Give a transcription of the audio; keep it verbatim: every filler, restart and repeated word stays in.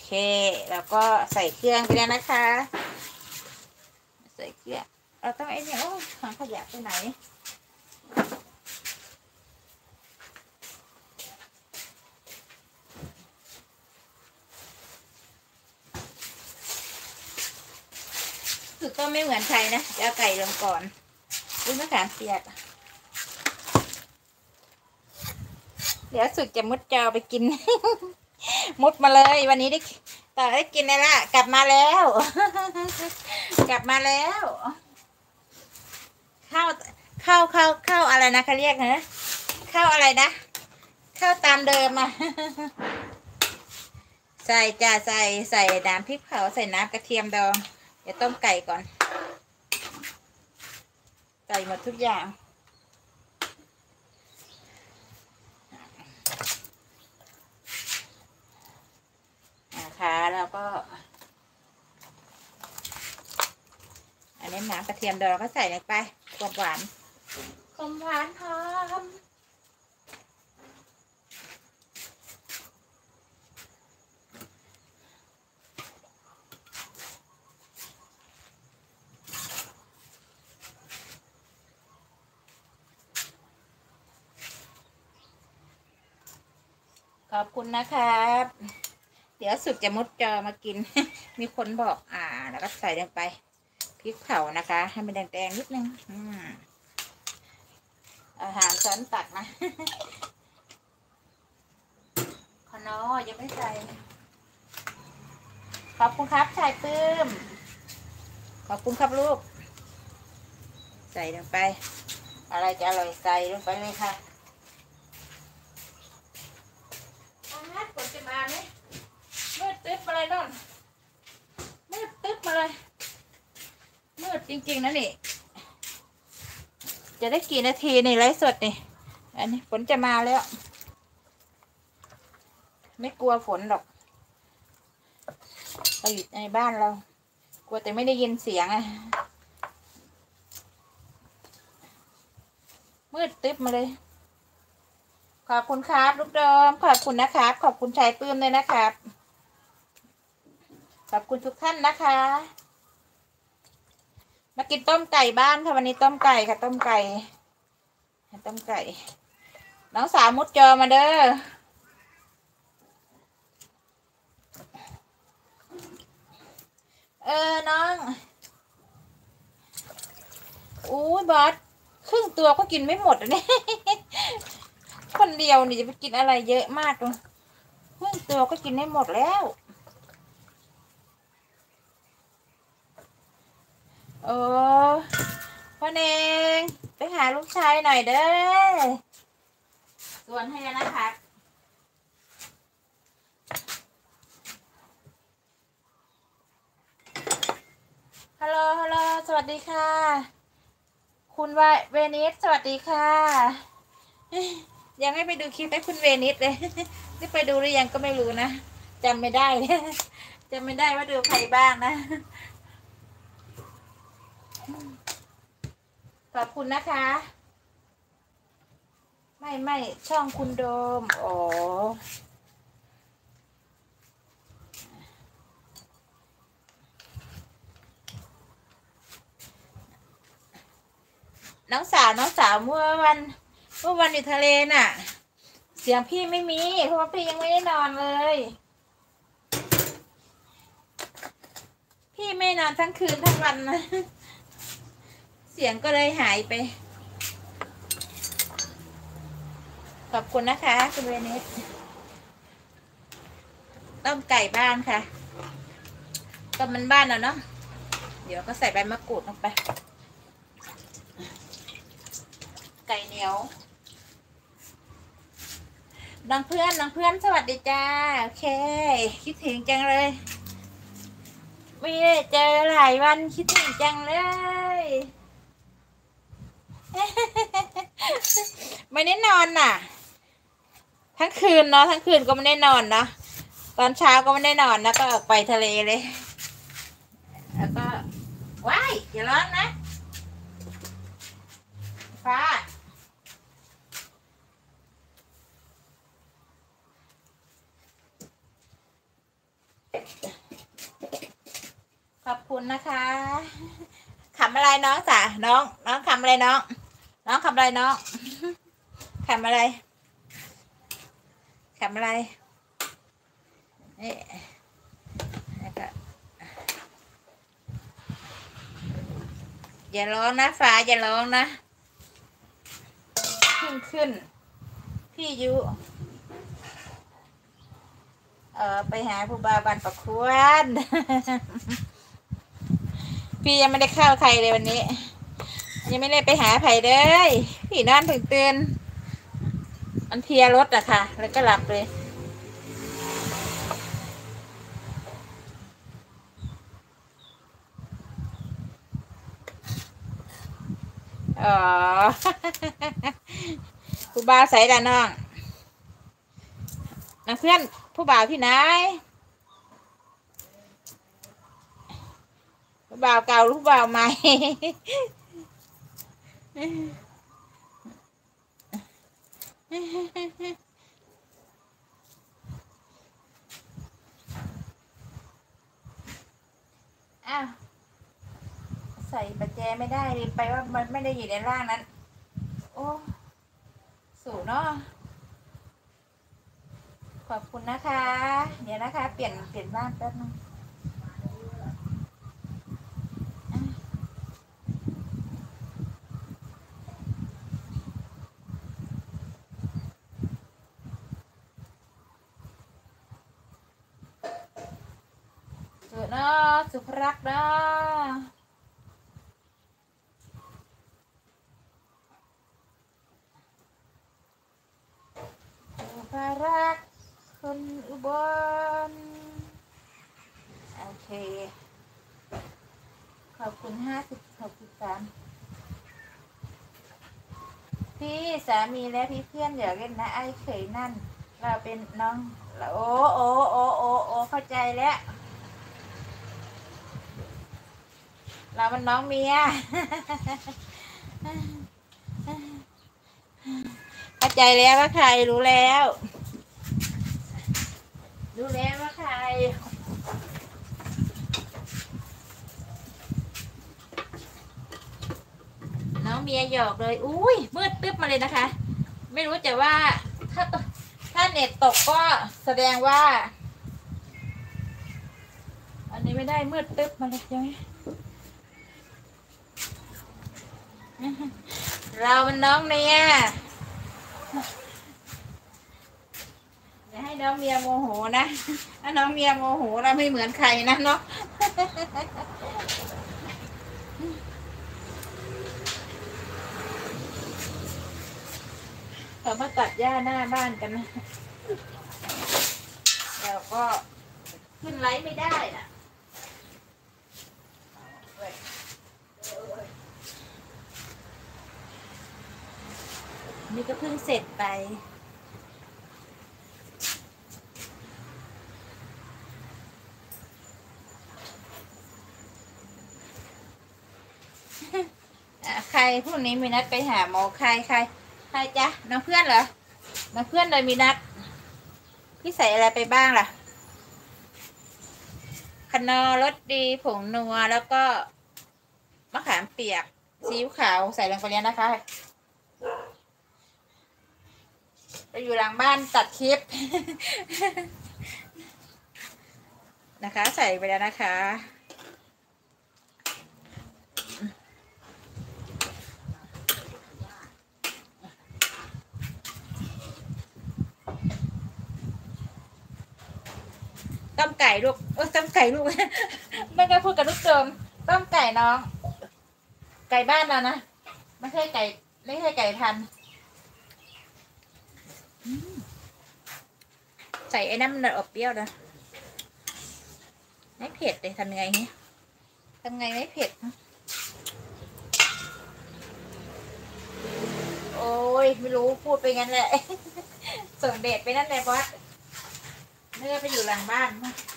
แล้วก็ใส่เครื่องไปแล้วนะคะใส่เครื่องเราต้องไอ้เนี่ยโอ้ถังขยะไปไหนคือก็ไม่เหมือนใครนะจะเอาไก่ลงก่อนอุ้ยมะขามเปียกเดี๋ยวสุดจะมุดจอไปกิน มุดมาเลยวันนี้ได้ต่อได้กินเลยละกลับมาแล้ว กลับมาแล้วข้าวข้าวข้าวข้าวอะไรนะเขาเรียกนะข้าวอะไรนะข้าวตามเดิมอ่ะ ใส่จ้าใส่ใส่น้ำพริกเผาใส่น้ำกระเทียมดองเดี๋ยวต้มไก่ก่อนใส่หมดทุกอย่างนะคะแล้วก็อันนี้น้ำกระเทียมดองก็ใส่ลงไปความหวานความหวานหอมขอบคุณนะครับเดี๋ยวสุดจะมุดจอมากิน มีคนบอกอ่าแล้วก็ใส่ลงไปพริกเผานะคะให้มันแดงๆนิดนึงอาหารช้อนตักนะ ขนอยังไม่ใส่ขอบคุณครับชายปื้มขอบคุณครับลูกใส่ลงไปอะไรจะอร่อยใส่ลงไปเลยค่ะอาฝนจะมาไหมมืดตึ๊บมาเลยนนมืดตึ๊บมาเลยมืดจริงๆนะนี่จะได้กี่นาทีในไลฟ์สดนี่อันนี้ฝนจะมาแล้วไม่กลัวฝนหรอกเราอยู่ในบ้านเรากลัวแต่ไม่ได้ยินเสียงอะมืดตึ๊บมาเลยขอบคุณครับลูกเดิมขอบคุณนะครับขอบคุณชายปื้มเลยนะครับขอบคุณทุกท่านนะคะมากินต้มไก่บ้านค่ะวันนี้ต้มไก่ค่ะต้มไก่ต้มไก่น้องสาวมุดจอมาเด้อเออน้องอู้บอสครึ่งตัวก็กินไม่หมดอ่ะเนี่ย คนเดียวนี่จะไปกินอะไรเยอะมากเลยครึ่งตัวก็กินได้หมดแล้วโอ้พ่อเนงไปหาลูกชายหน่อยเด้อส่วนให้นะคะฮัลโหลฮัลโหลสวัสดีค่ะคุณวเวนิสสวัสดีค่ะยังไม่ไปดูคลิปให้คุณเวนิสเลยจะไปดูหรือยังก็ไม่รู้นะจำไม่ได้จำไม่ได้ว่าดูใครบ้างนะขอบคุณนะคะไม่ไม่ช่องคุณโดมอ๋อน้องสาวน้องสาวเมื่อวันเมื่อวันอยู่ทะเลน่ะเสียงพี่ไม่มีเพราะว่าพี่ยังไม่ได้นอนเลยพี่ไม่นอนทั้งคืนทั้งวันนะเสียงก็เลยหายไปขอบคุณนะคะคุณเวนิสต้มไก่บ้านค่ะต้มมันบ้านเนาะเนาะเดี๋ยวก็ใส่ใบมะกรูดลงไปไก่เหนียวน้องเพื่อนน้องเพื่อนสวัสดีจ้าโอเคคิดถึงจังเลยไม่ได้เจอหลายวันคิดถึงจังเลยไม่ได้นอนน่ะทั้งคืนเนาะทั้งคืนก็ไม่ได้นอนเนาะตอนเช้าก็ไม่ได้นอนแล้วก็ออกไปทะเลเลยแล้วก็ว้ายอย่าร้อนนะฟ้าคุณนะคะขำอะไรน้องจ๋าน้องน้องขำอะไรน้องน้องขำอะไรน้องขำอะไรขำอะไรนี่แล้วก็อย่าร้องนะฟ้าอย่าร้องนะขึ้นขึ้นพี่ยุเออไปหาผู้บ่าวบันประควร พี่ยังไม่ได้เข้าใครเลยวันนี้ยังไม่ได้ไปหาไผ่เลยพี่นอนถึงตื่นมันเพียรถอะค่ะแล้วก็หลับเลยอ๋อ ผู้บ่าวใส่ละน้องนะเพื่อนผู้บ่าวที่ไหนผู้บ่าวเก่าหรือผู้บ่าวใหม่ อ้าวใส่ประแจไม่ได้ลืมไปว่ามันไม่ได้อยู่ในร่างนั้นโอ้สูเนาะขอบคุณนะคะเดี๋ยวนะคะเปลี่ยนเปลี่ยนบ้านแป๊บนึงสุเนาะสุภรักเนาะสุภรักคนอุบลโอเคขอบคุณห้าสิบขอบคุณสามพี่สามีและพี่เพื่อนอย่าเล่นนะไอ้เขยนั่นเราเป็นน้องโอ้โอ้โอ้โอ้โอ้เข้าใจแล้วเรามันน้องเมียเข้าใจแล้วว่าใครรู้แล้วรู้แล้วว่าใครน้องเมียหยอกเลยอุ้ยมืดตึ๊บมาเลยนะคะไม่รู้จะว่าถ้าถ้าเน็ตตกก็แสดงว่าอันนี้ไม่ได้มืดตึ๊บมาเลยใช่ไหมเรามันน้องเนี่ยอย่าให้น้องเมียโมโหนะถ้าน้องเมียโมโหเราไม่เหมือนใครนะเนาะเรามาตัดหญ้าหน้าบ้านกันนะเราก็ขึ้นไลฟ์ไม่ได้นะนี่ก็เพิ่งเสร็จไปใครพรุ่งนี้มีนัดไปหาหมอใครใครใครจ๊ะน้องเพื่อนเหรอน้องเพื่อนเลยมีนัดพี่ใส่อะไรไปบ้างล่ะคนอรสดีผงนัวแล้วก็มะขามเปียกซีอิ๊วขาวใส่ลงไปแล้วนะคะไปอยู่หลังบ้านตัดคลิป นะคะใส่ไปแล้วนะคะต้มไก่ลูกเออต้มไก่ลูก ไม่ได้พูดกับลูกเติมต้มไก่น้องไก่บ้านเรานะไม่ใช่ไก่ไม่ใช่ไก่พันธุ์ใส่ไอ้น้ำมันอบเปรี้ยวนะไม่เผ็ดเลยทำยังไงเนี่ยทำไงไม่เผ็ดโอ้ยไม่รู้พูดไปงั้นแหละ ส่งเดชไปนั่นเลยบอสเนื้อไปอยู่หลังบ้าน